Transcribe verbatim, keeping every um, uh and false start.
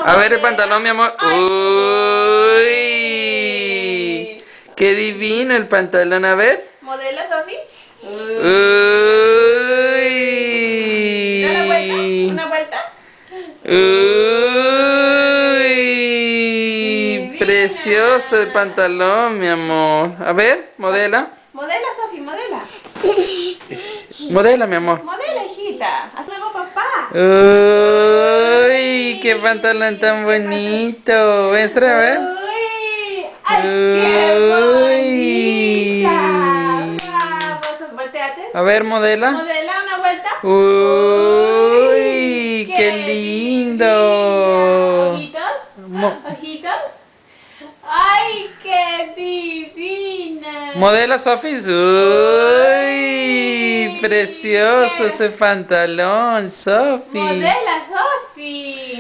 A ver el pantalón, mi amor. Uy, qué divino el pantalón. A ver. ¿Modela, Sofi? Uy. ¿Da la vuelta? ¿Una vuelta? Uy, Divina. precioso el pantalón, mi amor. A ver, modela. Modela, Sofi, modela. Modela, mi amor. Modela, hijita. Haz luego, papá. Uy, qué pantalón tan bonito. Muestra, a ver. Uy, ay, qué bonita. Bravo, volteate. A ver, modela. Modela una vuelta. Uy, qué lindo. Ojitos, Mo- ojitos. Ay, qué divina. Modela, Sofi. Uy, precioso ese pantalón, Sofi. Modela, Sofi.